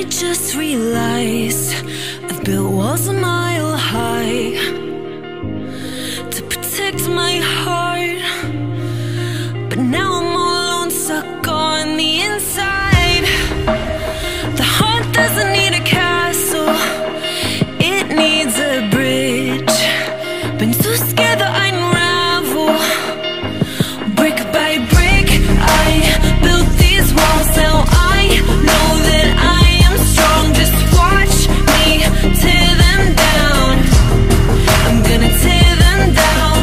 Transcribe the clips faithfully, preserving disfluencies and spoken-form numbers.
just realized I've built walls a mile high to protect my heart, but now I'm all alone, stuck on the inside. The heart doesn't need a castle, it needs a bridge. Been too scared that I'd unravel. Brick by brick, I built these walls. Now I know that I am strong. Just watch me tear them down. I'm gonna tear them down.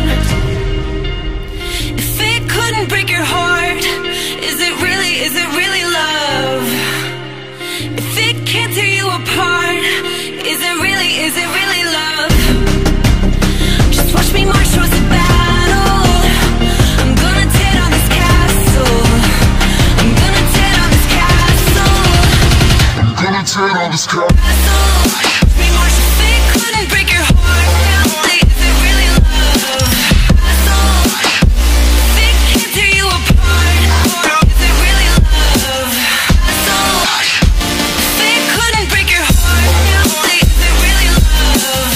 If it couldn't break your heart, is it really, is it really love? If it can't tear you apart, is it really, is it really love? Just watch me march towards the battle. I'm gonna tear down this castle. I'm gonna tear down this castle. I'm gonna tear down this castle. Watch me march. If it couldn't break your heart, is it really love? If it can't tear you apart, is it really love? If it couldn't break your heart, is it really love?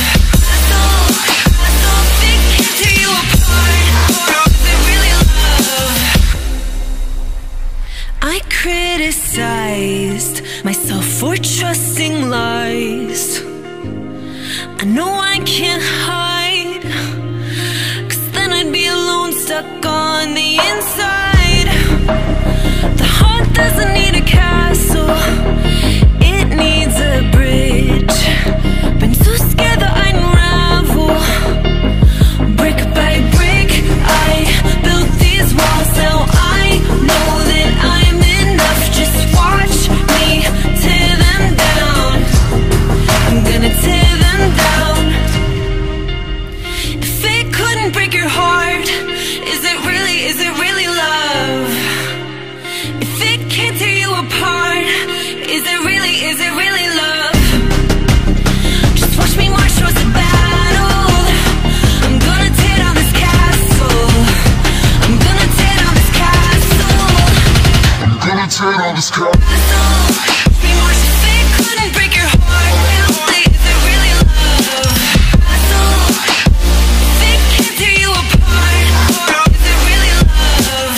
If it can't tear you apart, is it really love? I criticized myself for trusting lies. I know I can't hide, 'cause then I'd be alone, stuck on the inside. The heart doesn't need a castle, it needs a bridge. Been too scared that I'd unravel. Brick by brick, I built these walls. Now I know that I'm enough. Just watch me tear them down. I'm gonna tear them down. If it couldn't break your heart, is it really, is it really love? If it can't tear you apart, is it really, is it really love? Just watch me march towards the battle. I'm gonna tear down this castle. I'm gonna tear down this castle. I'm gonna tear down this castle. Watch me march. If it couldn't break your heart, is it really love? If it can't tear you apart, is it really love?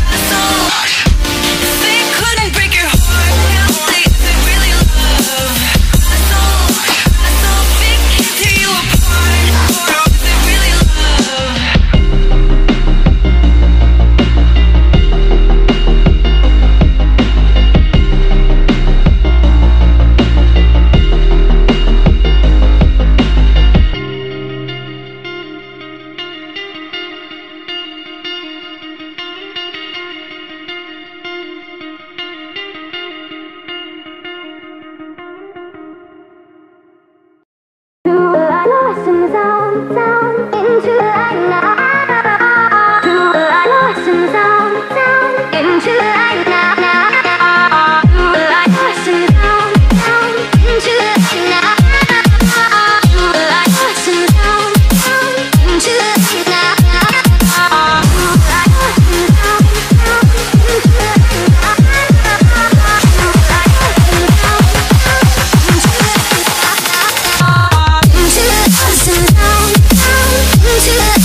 If it couldn't break your heart, is it really love? If it can't tear you apart, is it really love? Into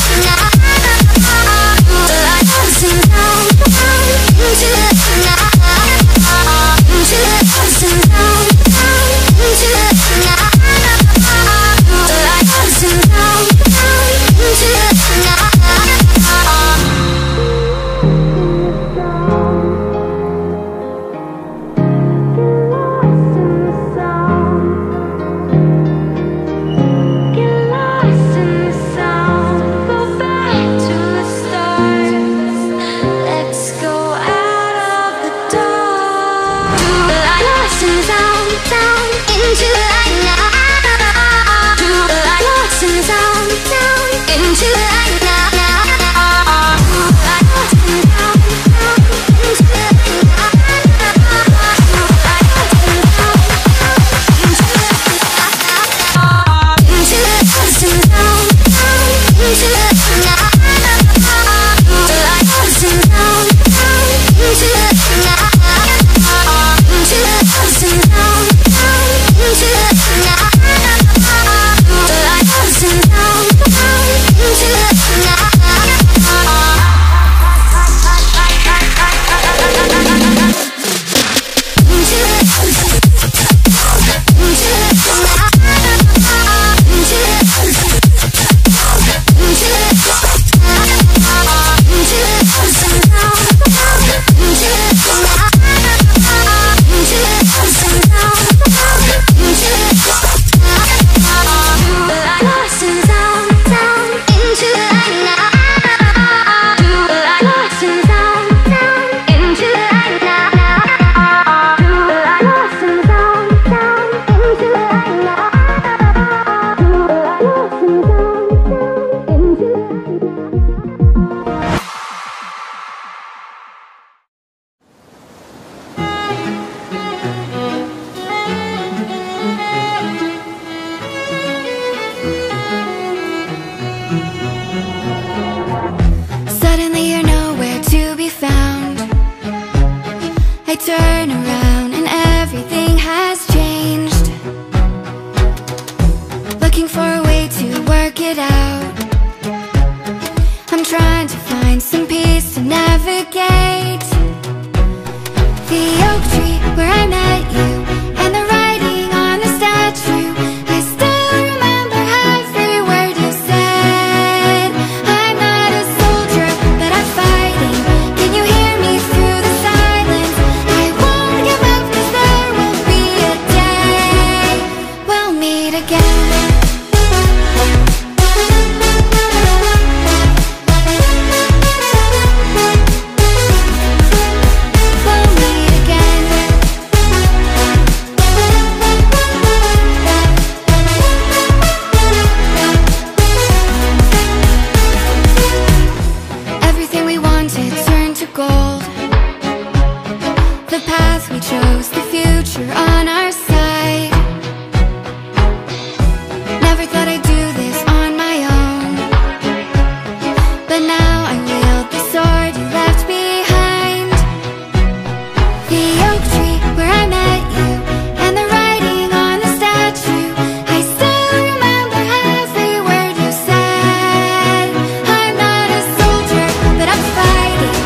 turn around and everything has changed. Looking for a way to work it out. I'm trying to find some peace to navigate. The oak tree where I met you and the writing on the statue, I still remember every word you said. I'm not a soldier, but I'm fighting. Can you hear me through the silence? I won't give up, 'cause there will be a day we'll meet again. Gold. The path we chose, the future on our side. Never thought I'd do this on my own, but now I wield the sword you left behind. The oak tree where I met you and the writing on the statue, I still remember every word you said. I'm not a soldier, but I'm fighting.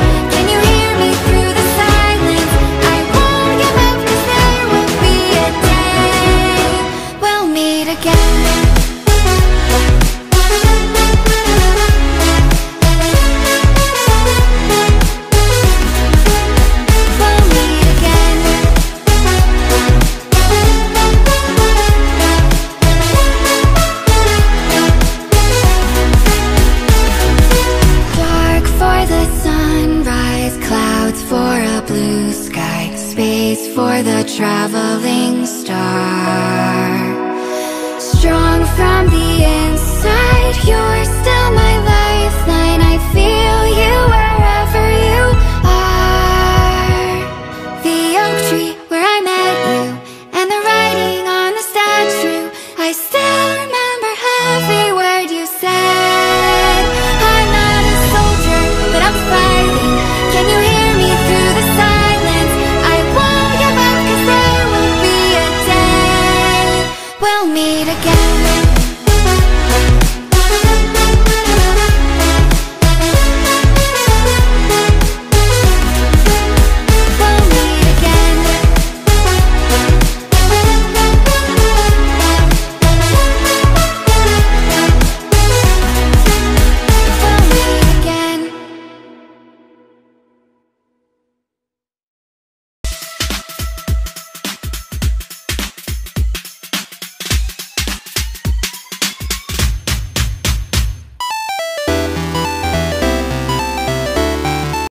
For the traveling star, strong from the inside, you're still my lifeline. I feel you wherever you are. The oak tree where I met you and the writing on the statue, I still remember every word you said. I'm not a soldier, but I'm fighting. Can you hear me through the silence? I won't give up, 'cause there will be a day we'll meet again.